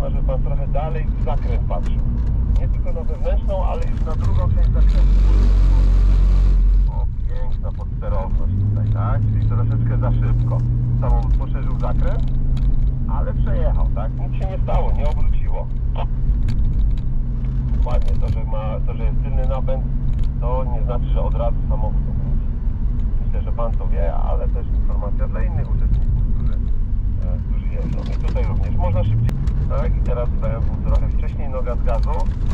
Pana, żeby Pan trochę dalej w zakręt patrzył. Nie tylko na wewnętrzną, ale już na drugą część zakrętu. O, piękna podsterowność tutaj, tak? Czyli troszeczkę za szybko. Samochód poszerzył zakręt, ale przejechał, tak? Nic się nie stało, nie obróciło. Dokładnie, to, że jest tylny napęd, to nie znaczy, że od razu samochód obróci. Myślę, że Pan to wie, ale też informacja dla innych uczestników, którzy jeżdżą. I tutaj również można szybciej. Tak, i teraz BMW trochę wcześniej, noga z gazu.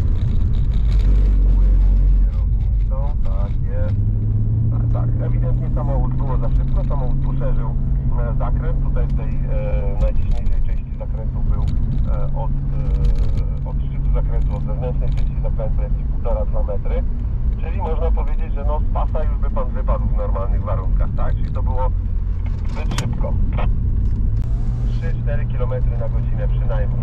Kierownicą, tak jest. Tak, ewidentnie samochód było za szybko, samochód poszerzył zakręt. Tutaj w tej najciśniejszej części zakrętu był od szczytu zakrętu, od wewnętrznej części zakrętu jakieś 1,5–2 metry. Czyli można powiedzieć, że no z pasa już by Pan wypadł w normalnych warunkach, tak? Czyli to było zbyt szybko. 3–4 km na godzinę przynajmniej.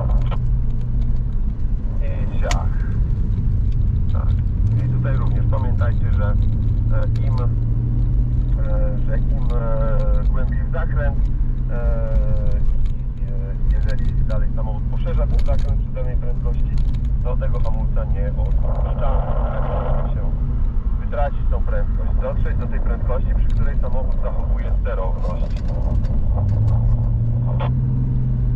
I siach. Tak. I tutaj również pamiętajcie, że im głębiej w zakręt, jeżeli dalej samochód poszerza ten zakręt przy danej prędkości, to tego hamulca nie odpuszcza, żeby się wytracić tą prędkość, dotrzeć do tej prędkości, przy której samochód zachowuje sterowność.